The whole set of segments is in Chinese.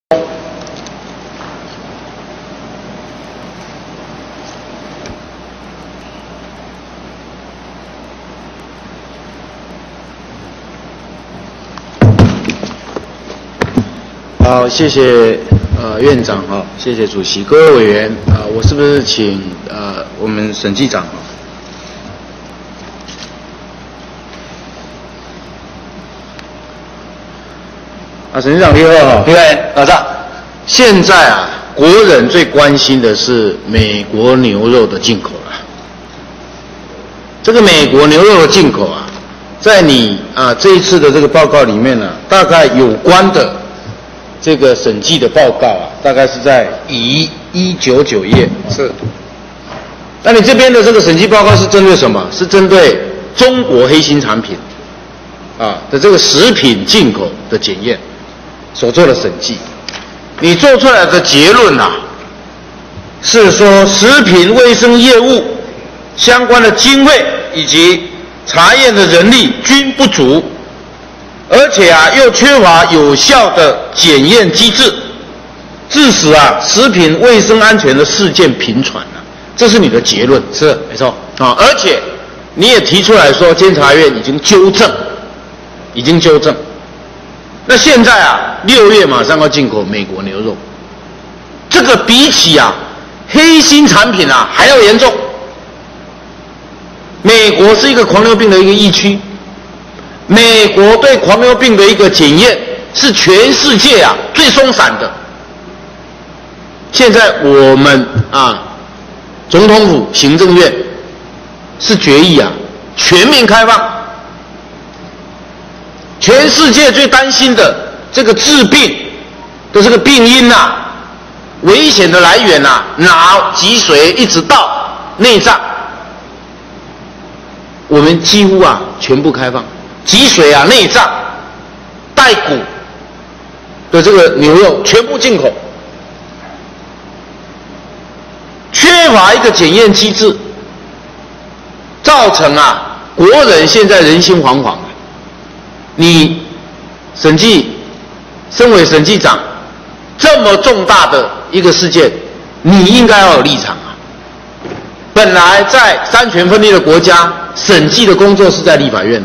好，谢谢院长哈，谢谢主席，各位委员我是不是请我们审计长审计长你好， 各位老赵， 现在国人最关心的是美国牛肉的进口了。这个美国牛肉的进口在你这一次的这个报告里面大概有关的这个审计的报告大概是在乙199页。 是。 那你这边的这个审计报告是针对什么？是针对中国黑心产品的这个食品进口的检验所做的审计。你做出来的结论是说食品卫生业务相关的经费以及查验的人力均不足，而且又缺乏有效的检验机制，致使食品卫生安全的事件频传这是你的结论。 是没错而且你也提出来说监察院已经纠正。那现在6月马上要进口美国牛肉，这个比起黑心产品还要严重。美国是一个狂牛病的一个疫区，美国对狂牛病的一个检验是全世界最松散的。现在我们总统府行政院是决议全面开放。全世界最担心的这个治病的这个病因危险的来源脑、脊髓一直到内脏，我们几乎全部开放。脊髓内脏、带骨的这个牛肉全部进口，缺乏一个检验机制，造成国人现在人心惶惶。你身为审计长，这么重大的一个事件，你应该要有立场本来在三权分立的国家，审计的工作是在立法院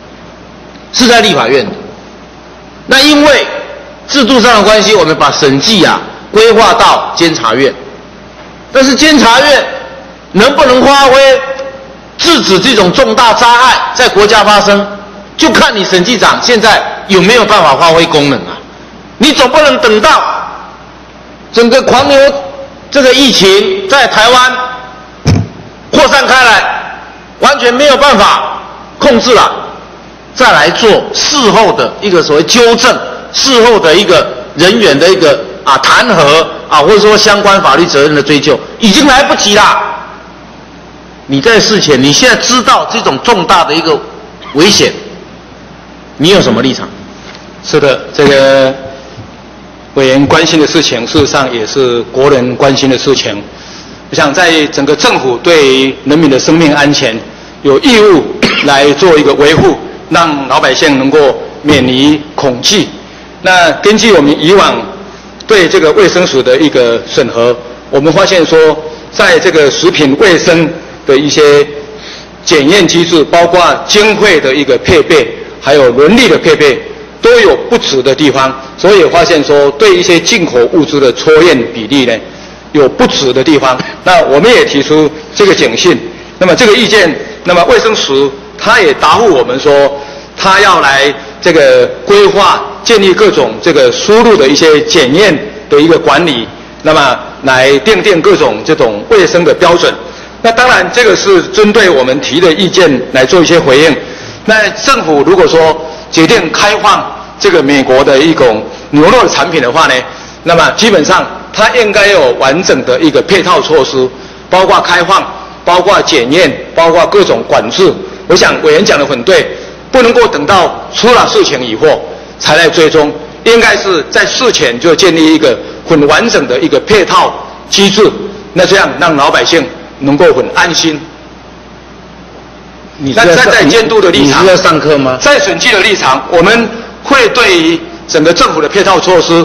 的，那因为制度上的关系，我们把审计规划到监察院，但是监察院能不能发挥制止这种重大灾害在国家发生，就看你审计长现在有没有办法发挥功能你总不能等到整个狂牛这个疫情在台湾扩散开来，完全没有办法控制了，再来做事后的一个所谓纠正，事后的一个人员的一个弹劾或者说相关法律责任的追究，已经来不及了。你在事前，你现在知道这种重大的一个危险，你有什么立场？ 是的，这个委员关心的事情，事实上也是国人关心的事情。我想在整个政府对于人民的生命安全有义务来做一个维护，让老百姓能够免于恐惧。那根据我们以往对这个卫生署的一个审核，我们发现说，在这个食品卫生的一些检验机制，包括经费的一个配备，还有伦理的配备，都有不足的地方，所以发现说对一些进口物资的抽验比例呢有不足的地方。那我们也提出这个警讯，那么这个意见，那么卫生署他也答复我们说，他要来这个规划建立各种这个输入的一些检验的一个管理，那么来订定各种这种卫生的标准。那当然这个是针对我们提的意见来做一些回应。那政府如果说决定开放这个美国的一种牛肉产品的话呢，那么基本上它应该有完整的一个配套措施，包括开放，包括检验，包括各种管制。我想委员讲得很对，不能够等到出了事情以后才来追踪，应该是在事前就建立一个很完整的一个配套机制，那这样让老百姓能够很安心。那站在监督的立场， 你是要上课吗？ 在审计的立场，我们会对于整个政府的配套措施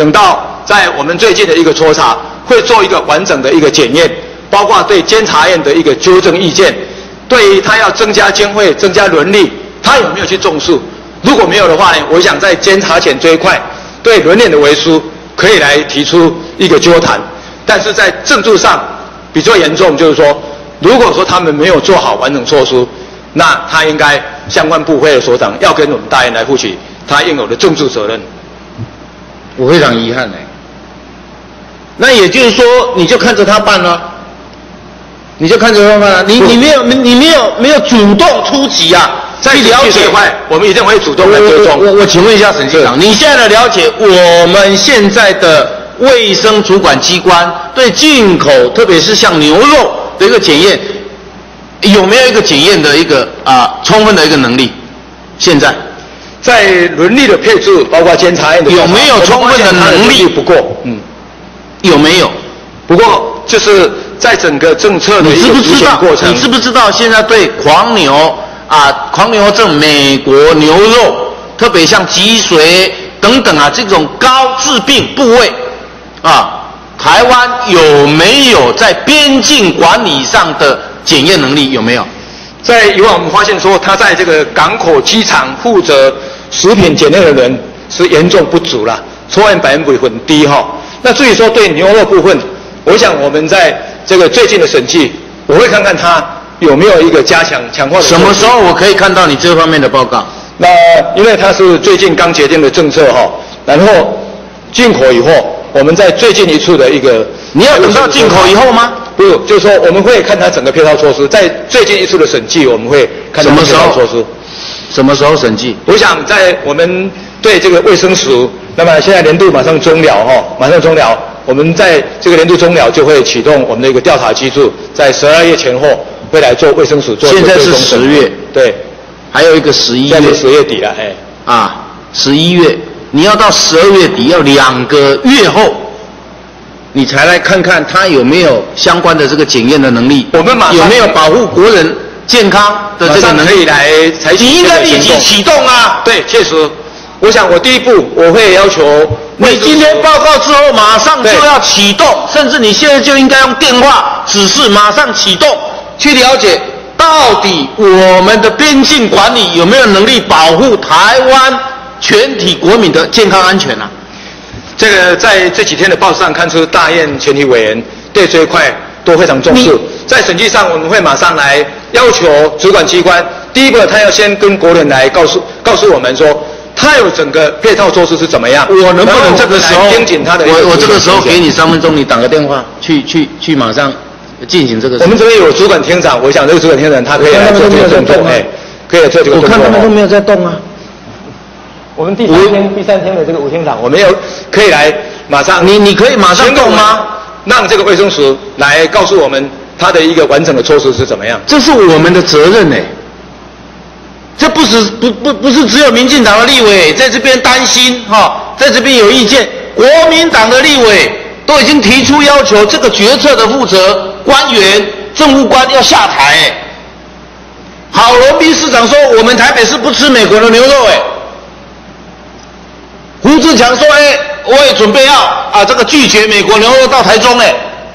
等到在我们最近的一个抽查，会做一个完整的一个检验，包括对监察院的一个纠正意见，对于他要增加经费、增加伦理，他有没有去重视？如果没有的话呢，我想在监察权这一块，对伦理的维护可以来提出一个纠弹。但是在政治上比较严重，就是说，如果说他们没有做好完整措施，那他应该相关部会的所长要跟我们大院来负起他应有的政治责任。 我非常遗憾那也就是说，你就看着他办了，你就看着他办了，你没有主动出击啊， 在了解这一块，我们一定会主动来追踪。 我请问一下沈局长，你现在的了解，我们现在的卫生主管机关对进口，特别是像牛肉的一个检验，有没有一个检验的一个充分的一个能力？现在在伦理的配置，包括监察院的有没有充分的能力？ 不过， 有没有？ 不过就是在整个政策的一个执行过程， 你知不知道现在对狂牛症、美国牛肉，特别像脊髓等等这种高致病部位台湾有没有在边境管理上的检验能力？有没有？ 在以往我们发现说，他在这个港口、机场负责食品检验的人是严重不足了，抽验百分比很低那至于说对牛肉部分，我想我们在这个最近的审计，我会看看他有没有一个强化的。 什么时候我可以看到你这方面的报告？ 那因为它是最近刚决定的政策然后进口以后，我们在最近一次的一个， 你要等到进口以后吗？ 不，就是说我们会看它整个配套措施，在最近一次的审计，我们会看它配套措施。 什么时候审计？ 我想在我们对这个卫生署，那么现在年度马上终了马上终了，我们在这个年度终了就会启动我们的一个调查机制，在12月前后会来做卫生署做。 现在是10月， 对， 还有一个11月， 现在是10月底了 11月，你要到12月底，要2个月后，你才来看看他有没有相关的这个检验的能力， 我们马上有没有保护国人健康的这个能力， 可以来采取。 你应该立即启动对，确实，我想我第一步我会要求， 你今天报告之后马上就要启动，甚至你现在就应该用电话指示马上启动，去了解到底我们的边境管理有没有能力保护台湾全体国民的健康安全这个在这几天的报上看出大院全体委员对这一块都非常重视，在审计上我们会马上来要求主管机关，第一个他要先跟国人来告诉我们说，他有整个配套措施是怎么样。 我能不能这个时候盯紧他的我这个时候给你3分钟，你打个电话去马上进行这个事。 我们这边有主管厅长，我想这个主管厅长他可以来做这个动作，可以做这个动作。 我看他们都没有在动我们第三天的这个吴厅长，我们要可以来马上， 你可以马上动吗？ 让这个卫生署来告诉我们他的一个完整的措施是怎么样。 这是我们的责任这不是只有民进党的立委在这边担心在这边有意见，国民党的立委都已经提出要求，这个决策的负责官员、政务官要下台郝龙斌市长说，我们台北市不吃美国的牛肉胡志强说我也准备要这个拒绝美国牛肉到台中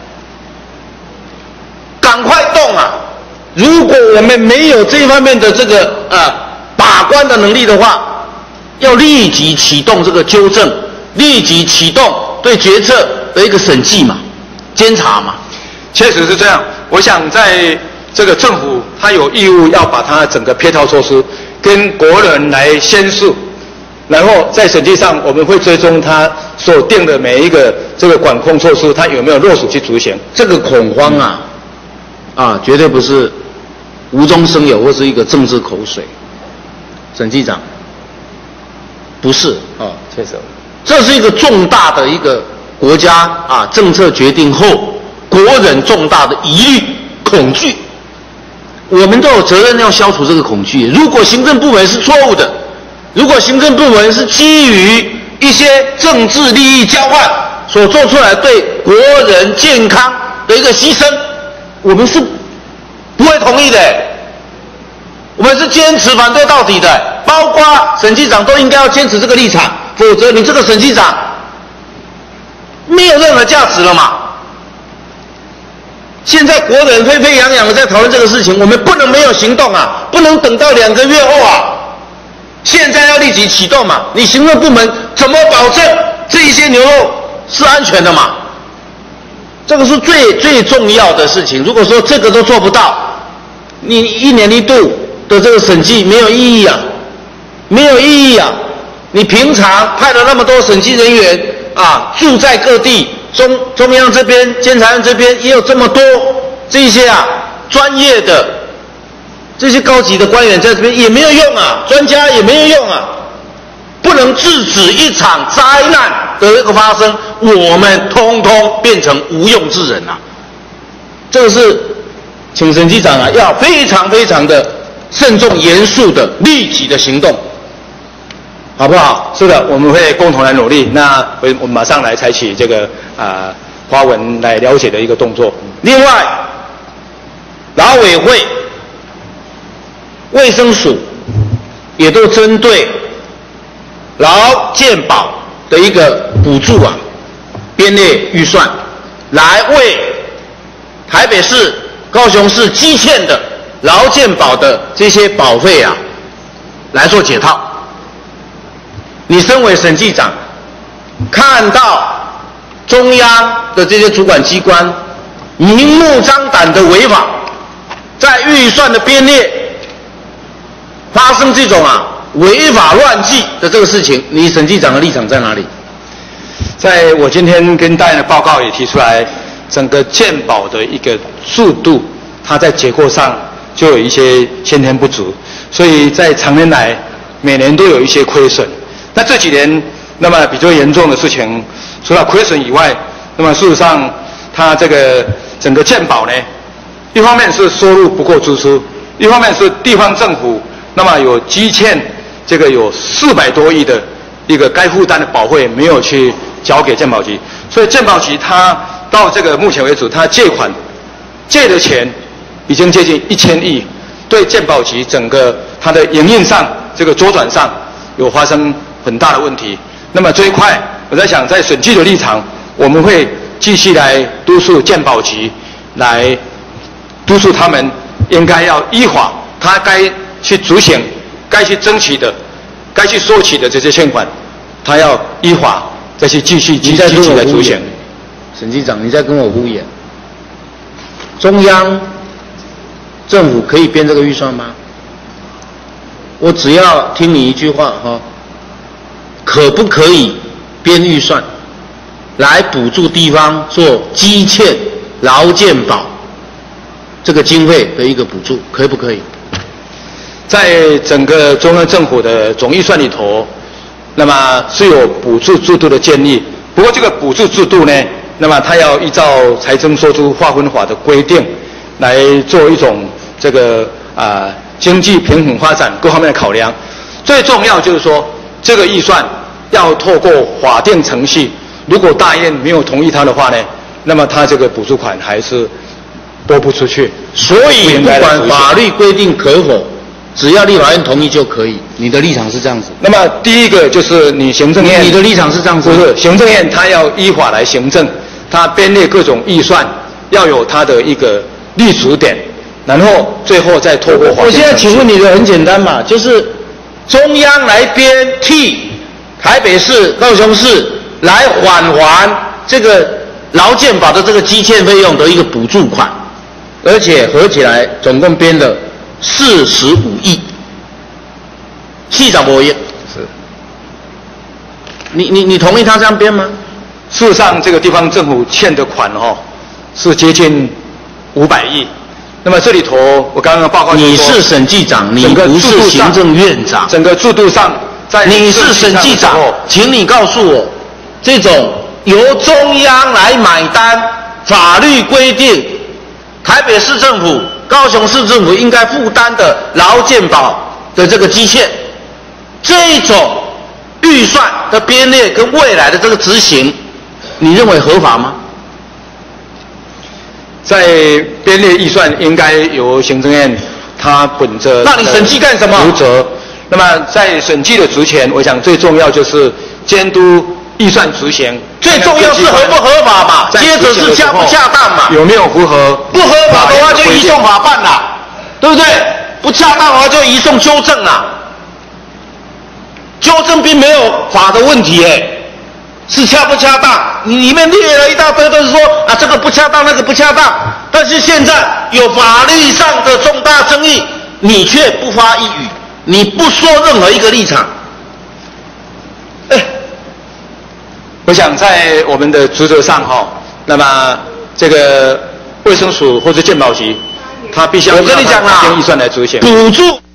赶快动如果我们没有这方面的这个把关的能力的话，要立即启动这个纠正，立即启动对决策的一个审计监察确实是这样。我想在这个政府，他有义务要把他整个配套措施跟国人来宣示，然后在审计上我们会追踪他所定的每一个这个管控措施，他有没有落实去执行。 这个恐慌绝对不是无中生有或是一个政治口水。沈计长，不是确实， 这是一个重大的一个国家政策决定后，国人重大的疑虑、恐惧，我们都有责任要消除这个恐惧。如果行政部门是错误的，如果行政部门是基于一些政治利益交换所做出来对国人健康的一个牺牲，我们是不会同意的。我们是坚持反对到底的，包括审计长都应该要坚持这个立场，否则你这个审计长没有任何价值了嘛。现在国人沸沸扬扬的在讨论这个事情，我们不能没有行动啊，不能等到2个月后啊，现在要立即启动嘛。你行政部门怎么保证这一些牛肉是安全的嘛？这个是最重要的事情。如果说这个都做不到，你1年1度的这个审计没有意义啊，没有意义啊！你平常派了那么多审计人员啊，住在各地，中央这边、监察院这边也有这么多这些专业的这些高级的官员在这边也没有用啊，专家也没有用啊，不能制止一场灾难的一个发生，我们通通变成无用之人啊！这个是请审计长要非常非常的慎重、严肃的、立即的行动，好不好？ 是的，我们会共同来努力。那我们马上来采取这个花文来了解的一个动作。 另外，劳委会、卫生署也都针对劳健保的一个补助编列预算，来为台北市、高雄市积欠的劳健保的这些保费来做解套。你身为审计长，看到中央的这些主管机关明目张胆的违法，在预算的编列发生这种违法乱纪的这个事情，你审计长的立场在哪里？ 在我今天跟大家的报告也提出来，整个健保的一个速度，它在结构上就有一些先天不足，所以在长年来每年都有一些亏损。那这几年，那么比较严重的事情，除了亏损以外，那么事实上，它这个整个健保呢，一方面是收入不够支出，一方面是地方政府那么有积欠这个有400多亿的一个该负担的保费没有去交给健保局，所以健保局它到这个目前为止，它借的钱已经接近1000亿，对健保局整个它的营运上这个周转上有发生很大的问题。那么这一块，我在想，在审计的立场，我们会继续来督促健保局，来督促他们应该要依法，他该去执行、该去争取的、该去收取的这些欠款，他要依法再去继续积极来执行。 审计长，你在跟我敷衍？中央政府可以编这个预算吗？我只要听你一句话可不可以编预算来补助地方做积欠劳健保这个经费的一个补助，可不可以？ 在整个中央政府的总预算里头，那么是有补助制度的建立。不过这个补助制度呢，那么它要依照财政收支划分法的规定来做一种这个经济平衡发展各方面的考量。最重要就是说，这个预算要透过法定程序，如果大院没有同意它的话呢，那么它这个补助款还是拨不出去。 所以不管法律规定可否，只要立法院同意就可以。你的立场是这样子？ 那么第一个就是你行政院， 你的立场是这样子？ 不是，行政院它要依法来行政，它编列各种预算要有它的一个立足点，然后最后再透过法定程序。 我现在请问你的很简单嘛，就是中央来编替台北市、高雄市来返还这个劳健保的这个积欠费用的一个补助款，而且合起来总共编了45亿，45亿。 是。 你同意他这样编吗？ 事实上，这个地方政府欠的款是接近500亿。那么这里头，我刚刚报告你是审计长，你不是行政院长。 整个制度上， 你是审计长，请你告诉我，这种由中央来买单，法律规定台北市政府、高雄市政府应该负担的劳健保的这个积欠，这种预算的编列跟未来的这个执行，你认为合法吗？ 在编列预算应该由行政院，他本着那你审计干什么？ 职责。那么在审计的之前，我想最重要就是监督预算执行， 最重要是合不合法嘛，接着是恰不恰当嘛， 有没有符合？ 不合法的话就移送法办啦，对不对？不恰当的话就移送纠正啦。纠正并没有法的问题是恰不恰当？你里面列了一大堆都是说啊这个不恰当，那个不恰当，但是现在有法律上的重大争议，你却不发一语，你不说任何一个立场。 我想在我们的职责上那么这个卫生署或者健保局，他必须要我跟你讲啦， 用预算来执行补助。